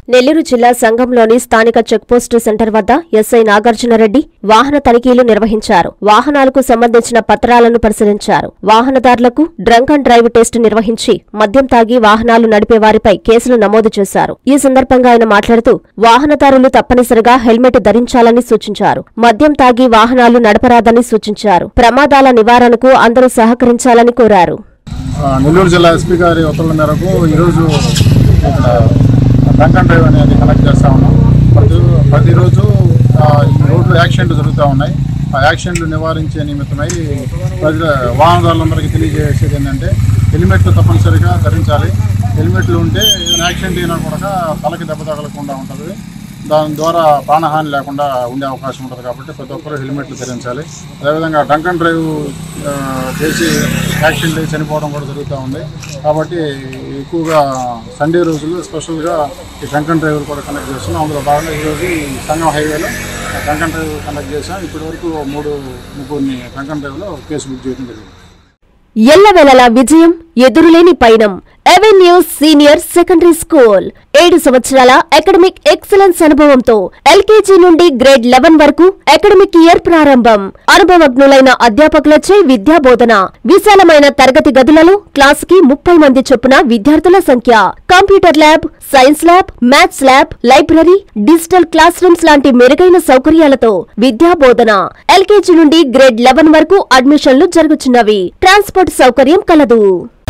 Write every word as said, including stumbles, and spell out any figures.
నెల్లూరు జిల్లా సంఘంలోని స్థానిక చెక్పోస్టు సెంటర్ వద్ద ఎస్ఐ నాగార్జునరెడ్డి వాహన తనిఖీలు నిర్వహించారు. వాహనాలకు సంబంధించిన పత్రాలను పరిశీలించారు. వాహనదారులకు డ్రంక్ అండ్ డ్రైవ్ టెస్టు నిర్వహించి మద్యం తాగి వాహనాలు నడిపే వారిపై కేసులు నమోదు చేశారు. ఈ సందర్భంగా ఆయన మాట్లాడుతూ వాహనదారులు తప్పనిసరిగా హెల్మెట్ ధరించాలని సూచించారు. మద్యం తాగి వాహనాలు నడపరాదని సూచించారు. ప్రమాదాల నివారణకు అందరూ సహకరించాలని కోరారు. నెల్లూరు జిల్లా ఎస్పీ గారి ఉత్తర్వుల మేరకు ఈరోజు డ్రంక్ అండ్ డ్రైవ్ అనేది కలెక్ట్ చేస్తూ ఉన్నాం. ప్రతి ప్రతిరోజు ఈ రోడ్లు యాక్సిడెంట్లు జరుగుతూ ఉన్నాయి. ఆ యాక్సిడెంట్లు నివారించే నిమిత్తమై ప్రజల వాహనదారులందరికీ తెలియజేసేది ఏంటంటే హెల్మెట్లు తప్పనిసరిగా ధరించాలి. హెల్మెట్లు ఉంటే యాక్సిడెంట్ అయినా కూడా తలకి దెబ్బ తగలకుండా ఉంటుంది. దాని ద్వారా ప్రాణహాని లేకుండా ఉండే అవకాశం ఉంటుంది. కాబట్టి ప్రతి ఒక్కరూ హెల్మెట్లు ధరించాలి. అదేవిధంగా డ్రంక్ అండ్ డ్రైవ్ చేసి యాక్సిడెంట్ అయ్యి చనిపోవడం కూడా జరుగుతూ ఉంది. కాబట్టి ఎక్కువగా సండే రోజులు స్పెషల్గా ఈ డ్రంక్ అండ్ డ్రైవ్ కూడా కండక్ట్ చేస్తున్నాం. అందులో భాగంగా ఈరోజు ఈ సంగం హైవేలో డ్రంక్ అండ్ డ్రైవ్ కండక్ట్ చేసాం. ఇప్పటి వరకు మూడు ముగ్గురిని డ్రంక్ అండ్ డ్రైవ్లో కేసు బుక్ చేయడం జరిగింది. ఎల్లవేళలా విజయం, ఎదురులేని పయనం. ఎవెన్యూ సీనియర్ సెకండరీ స్కూల్ ఏడు సంవత్సరాల అకాడమిక్ ఎక్సలెన్స్ అనుభవంతో ఎల్కేజీ నుండి గ్రేడ్ లెవెన్ వరకు అకాడమిక్ ఇయర్ ప్రారంభం. అనుభవజ్ఞులైన అధ్యాపకులచే విద్యా బోధన. విశాలమైన తరగతి గదులలో క్లాస్ కి ముప్పై మంది చొప్పున విద్యార్థుల సంఖ్య. Computer lab, science lab, maths lab, library, digital classrooms లాంటి మెరుగైన సౌకర్యాలతో విద్యా బోధన. ఎల్కేజీ నుండి గ్రేడ్ లెవెన్ వరకు అడ్మిషన్లు జరుగుతున్నవి. ట్రాన్స్పోర్ట్ సౌకర్యం కలదు.